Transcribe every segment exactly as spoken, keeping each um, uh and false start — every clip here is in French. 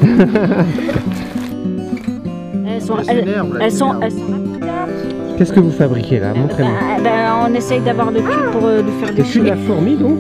Elles sont, elles, elles sont, elles sont Qu'est-ce que vous fabriquez là? Montrez-moi. Ben, ben, on essaye d'avoir le cul pour euh, lui faire des Je suis la fourmi donc.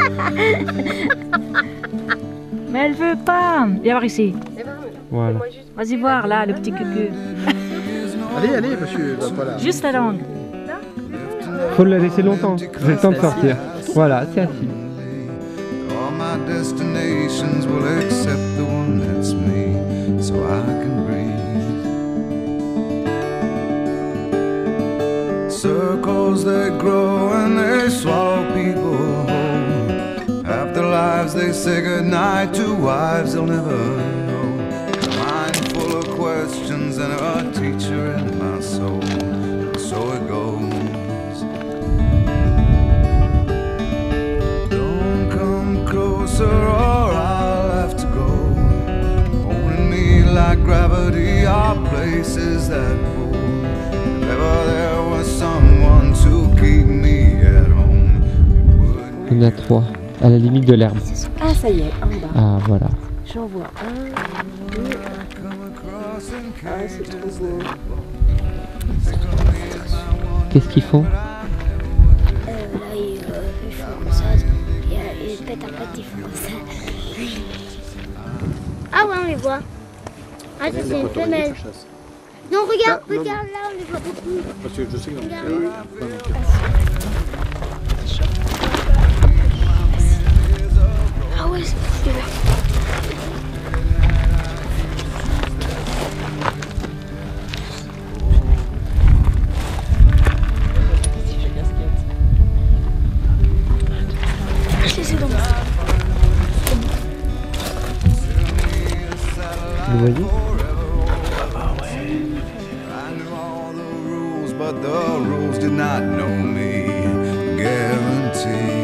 Mais elle veut pas. Viens voir ici. Voilà. Vas-y voir là, le petit cucu. Allez, allez, monsieur, va pas là. Juste la langue. Faut la laisser longtemps. J'ai le temps de sortir. Voilà, c'est assis. All my destinations will accept the one that's me, so I can breathe. Circles they grow and they swallow people whole. After lives they say goodnight to wives they'll never know. A mind full of questions and a teacher in my soul. So it goes. Or I'll have to go. Holding me like gravity are places that pull. If ever there was someone to keep me at home, it would. Il y en a trois, à la limite de l'herbe. Ah, ça y est, en bas. Ah, voilà. J'en vois un, deux. Ah, c'est trop beau. Qu'est-ce qu'ils font? Euh, là, ils, euh, ils font comme ça. Et, euh, ils pètent un pète, ils font comme ça. Ah ouais, on les voit. Ah, ça c'est une femelle. Non, regarde, Là, non, regarde, là, on les voit beaucoup. Parce que je sais que dans Regarde. Ah ouais, c'est beaucoup. Vous voyez? But the rules did not know me, guarantee.